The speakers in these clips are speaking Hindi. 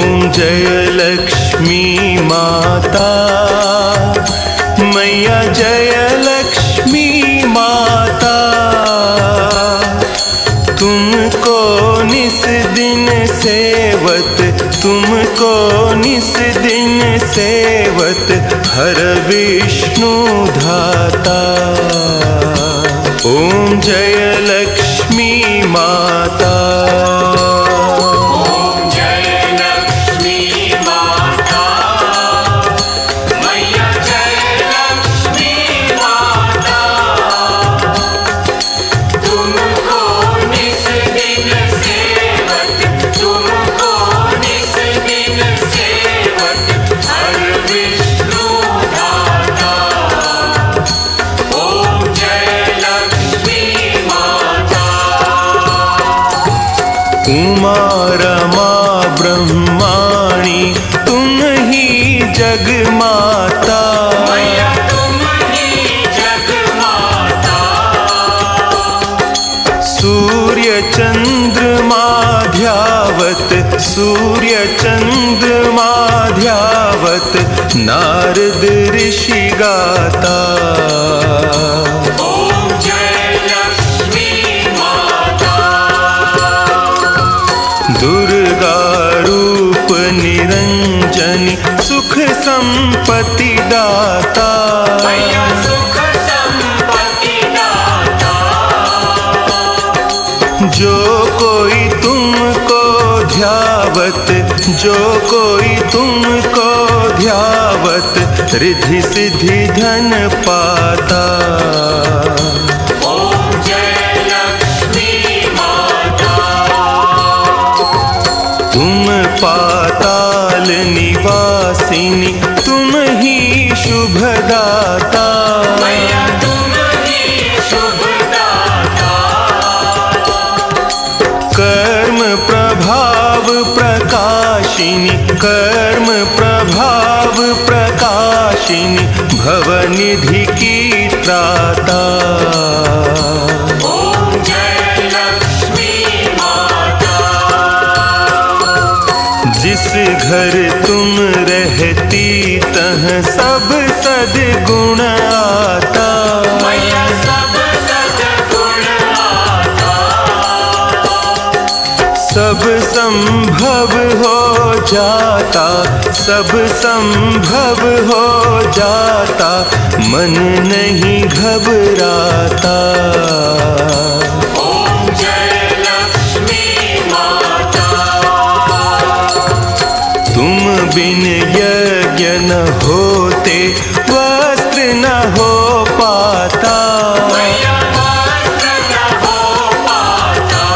ओम जय लक्ष्मी माता, मैया जय लक्ष्मी माता। तुमको निस दिन सेवत, तुमको निस दिन सेवत, हर विष्णु धाता। ओम जय लक्ष्मी माता। उमा रमा ब्रह्माणी तुम ही जग माता, मैया तुम ही जग माता। सूर्य चंद्रमा ध्यावत, सूर्य चंद्रमा ध्यावत, नारद ऋषि गाता। दुर्गा रूप निरंजनी सुख संपत्ति दाता, मैया सुख संपत्ति दाता। जो कोई तुमको ध्यावत, जो कोई तुमको ध्यावत, रिद्धि सिद्धि धन पाता। तुम पाताल निवासिनी तुम ही शुभदाता, मैया तुम ही शुभदाता। कर्म प्रभाव प्रकाशिनी, कर्म प्रभाव प्रकाशिनी, भवनिधि की त्राता। जिस घर तुम रहती तह सब सद्गुण आता, मैया सब सद्गुण आता। सब संभव हो जाता, सब संभव हो जाता, मन नहीं घबराता। तुम बिन यज्ञ न होते, वस्त्र न हो पाता, मैया वस्त्र न हो पाता।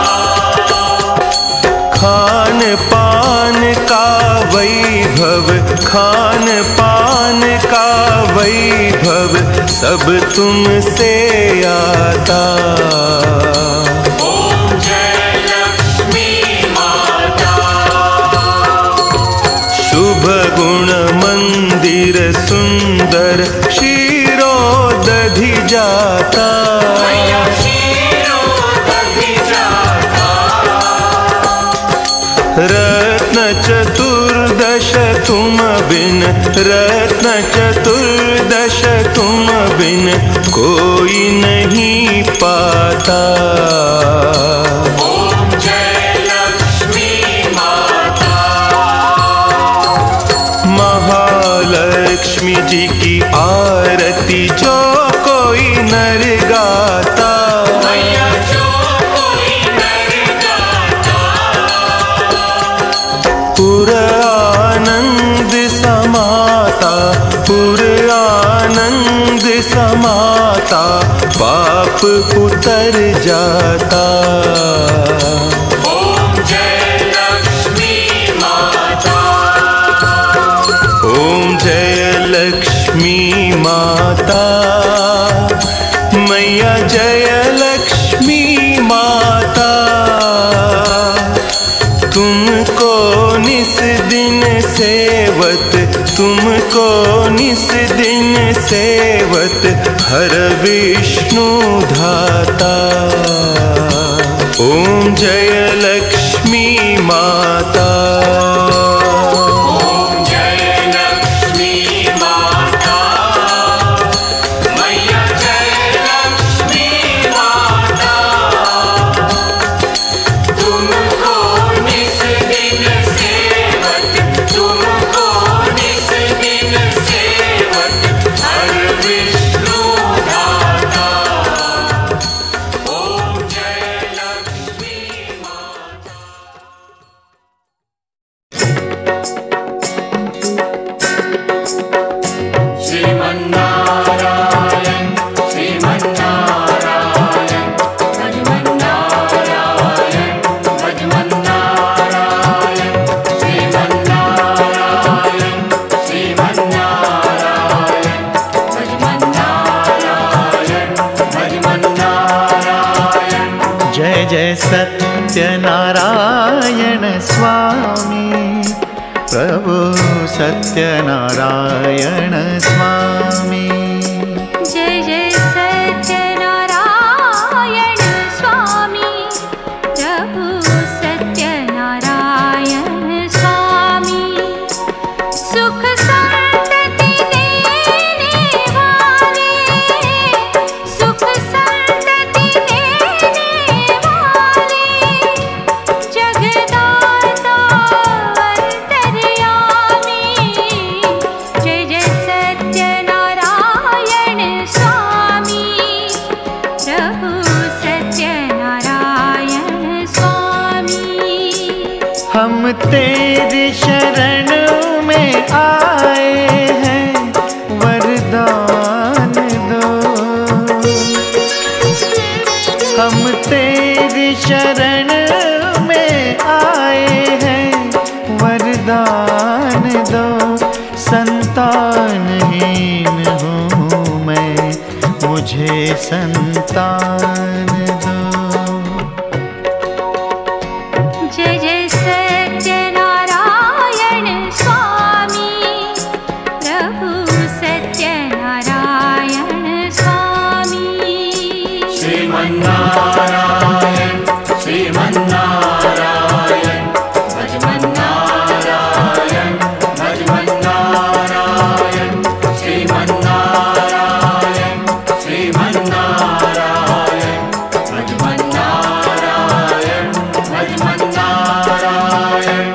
खान पान का वैभव, खान पान का वैभव, सब तुमसे आता। शुभ गुण मंदिर सुंदर, क्षीरोदधि जाता, मैया क्षीरोदधि जाता। रत्न चतुर्दश तुम बिन, रत्न चतुर्दश तुम बिन, कोई नहीं पाता। महालक्ष्मी जी की आरती जो कोई नर गाता, मैया जो कोई नर गाता। पुर आनंद समाता, पुर आनंद समाता, पाप उतर जाता। ओम जय लक्ष्मी माता, मैया जय लक्ष्मी माता। तुमको निस दिन सेवत, तुमको निस दिन सेवत, हर विष्णु धाता। ओम जय लक्ष्मी माता। सत्यनारायण स्वामी, प्रभु सत्यनारायण स्वामी। जय जय सत्यनारायण स्वामी, प्रभु सत्यनारायण स्वामी। सुख संतति देने वाले, सुख संतति देने वाले, जगदाता अंतर्यामी। जय जय सत्यनारायण स्वामी, प्रभु सत्यनारायण स्वामी। हम तेरी शरण में आए हैं, वरदान दो। हम तेरी शरण में आए हैं, वरदान दो। संतानहीन हूँ मैं, मुझे संतान दो। जय जय सत्यनारायण स्वामी, प्रभु सत्यनारायण स्वामी। श्रीमन्नारायण श्रीमन्नारायण, भजमन्नारायण भजमन्नारायण, श्रीमन्नारायण श्रीमन्नारायण, भजमन्नारायण भजमन्नारायण।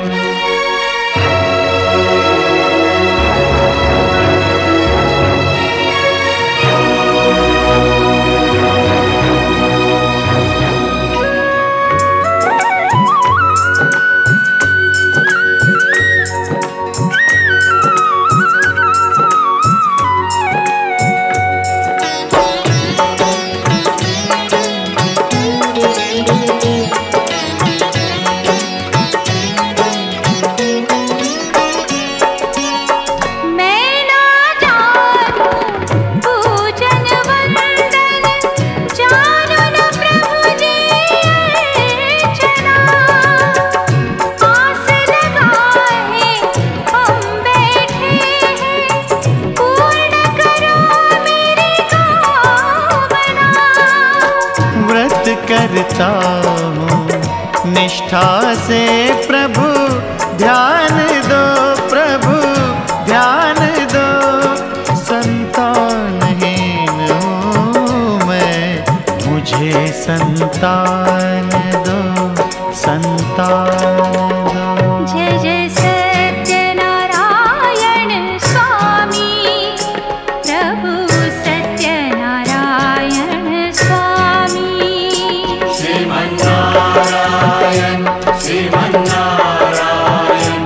मैं ना जानूं पूजन वंदन, जानू न प्रभु जी अर्चना। आस लगाए हम बैठे हैं, पूर्ण करो मेरी कामना। व्रत करता हूँ निष्ठा से, प्रभु ध्यान दो, प्रभु ध्यान दो। संतानहीन हूँ मैं, मुझे संतान दो, संतान दो। जय जय सत्यनारायण स्वामी, प्रभु सत्यनारायण स्वामी। श्रीमन्नारायण श्रीमन्नारायण,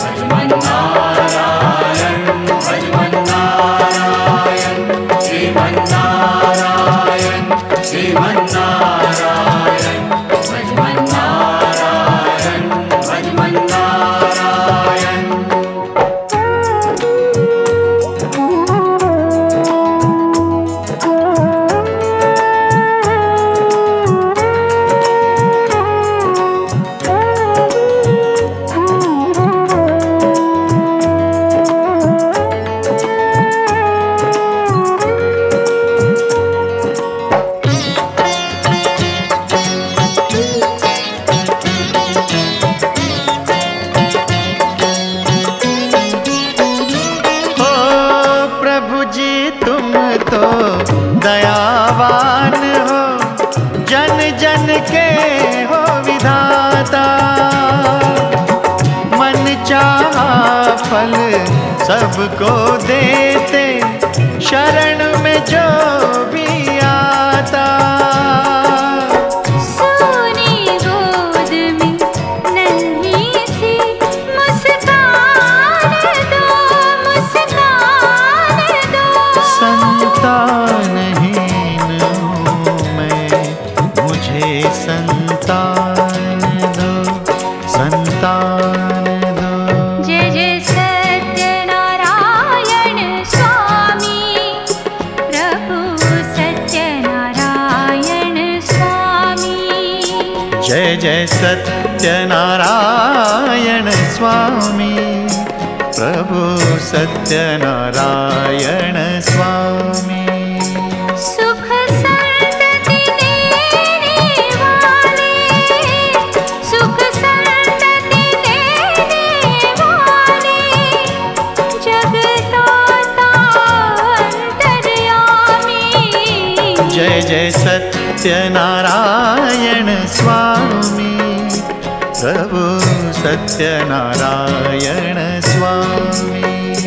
भजमन्नारायण भजमन्नारायण, श्रीमन्नारायण श्रीमन्नारायण, भजमन्नारायण भजमन्नारायण। दयावान हो, जन जन के हो विधाता। मन चाहा फल सबको देते, शरण में जो भी आता। सोनी गोद में नन्ही सी मुस्कान दो, मुस्कान दो। संतानहीन हूँ मैं, मुझे संतान दो, संतान दो। जय जय सत्यनारायण स्वामी, प्रभु जय सत्यनारायण स्वामी, प्रभु सत्यनारायण स्वामी। सुख संतति देने वाले, सुख संतति देने वाले, जगदाता अंतर्यामी। जय जय सत्यनारायण स्वामी, प्रभु सत्यनारायण स्वामी।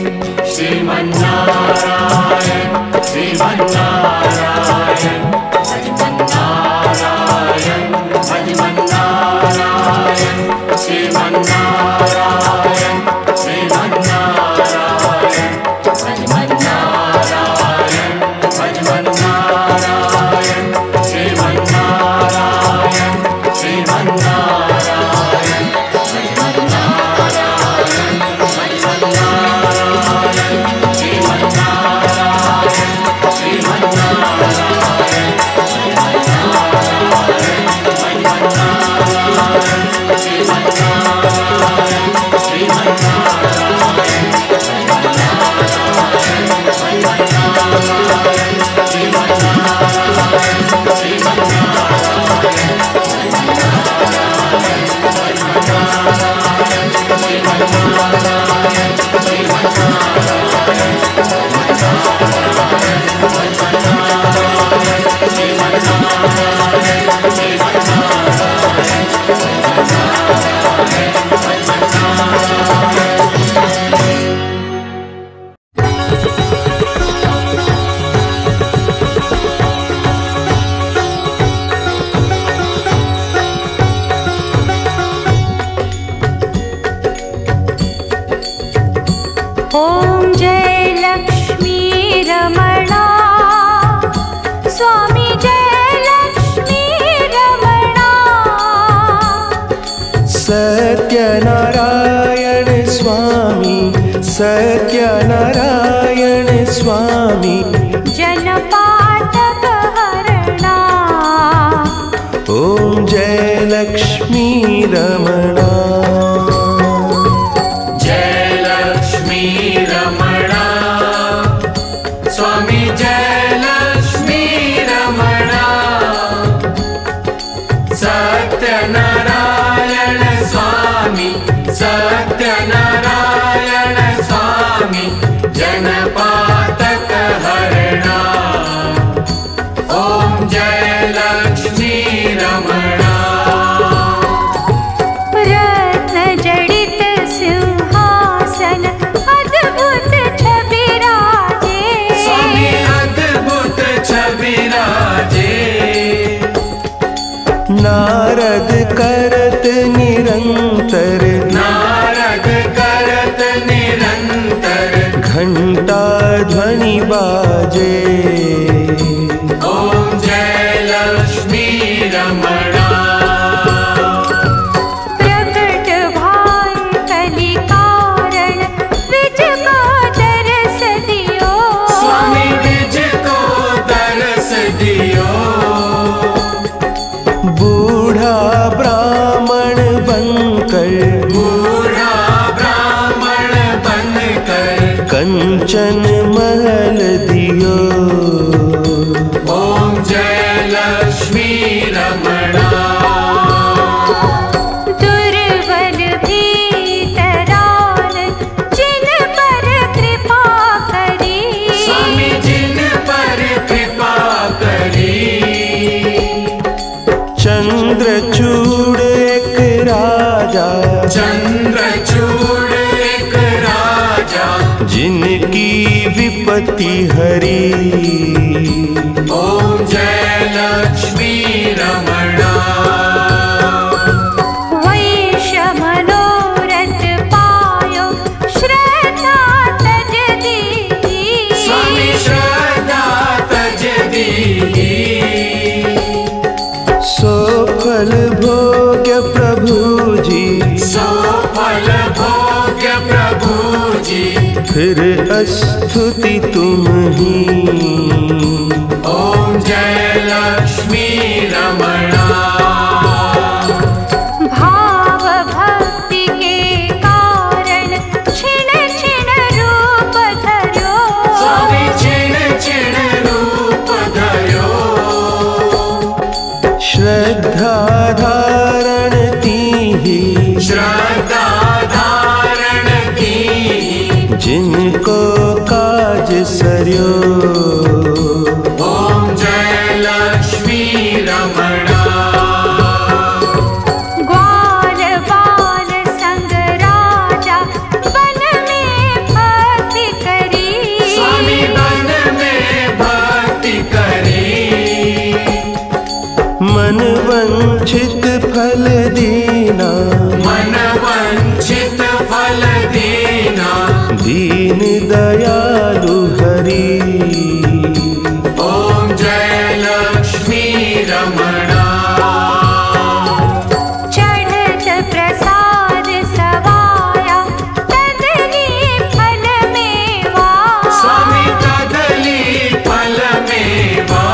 श्रीमन्नारायण श्रीमन्नारायण श्रीमन्नारायण श्रीमन्नारायण श्रीमन्नारायण श्रीमन्नारायण श्रीमन्नारायण श्रीमन्नारायण श्रीमन्नारायण श्रीमन्नारायण ओम जय लक्ष्मी रमणा स्वामी, जय लक्ष्मी रमणा। सत्यनारायण स्वामी, सत्यनारायण स्वामी, जनपातक हरणा। ओम जय लक्ष्मी रमणा। स्वामी जय लक्ष्मी रमणा। सत्यनारायण स्वामी, सत्यनारायण स्वामी, जनपातक हरणा। ओम जय लक्ष्मी रमणा। रत्न जडित सिंहासन अद्भुत छविराजे। स्वामी अद्भुत छविराजे। नारद करत निरंतर, नारद करत निरंतर, घंटा ध्वनि बाजे। ओम जय लक्ष्मी रमणा। प्रकट भाई कलि कारण, विज को दरस दियो। स्वामी विज को दरस दियो। बूढ़ा ब्राह्मण बनकर, बूढ़ा ब्राह्मण बनकर, कंचन महल दियो। ओम जय लक्ष्मी रमणा। दुर्बल भीतरान जिन पर कृपा करी। स्वामी जिन पर कृपा करी। चंद्रचूड़ एक राजा, चंद्रचूड़ एक राजा, जिनकी विपत्ति हरी। ओम जय लक्ष्मी रमणा। वैश्य मनोरथ पायो, श्रद्धा तज दीनी। स्वामी श्रद्धा तज दीनी। सो फल भोग्य प्रभु जी, सो फल भोग्य प्रभु जी, फिर स्तुति तुम ही। ओम जय लक्ष्मी रमणा। वंचित फल दीना, मन वंचित फल दीना, दीन दयालु हरि। ओम जय लक्ष्मी रमणा। चढ़त प्रसाद सवाया तदली फल मेवा, स्वामी कदली फल मेवा।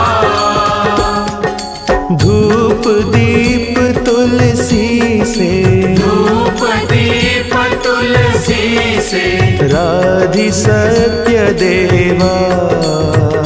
धूप दीप तुलसी से, धूप दीप तुलसी से, राधि सत्य देवा।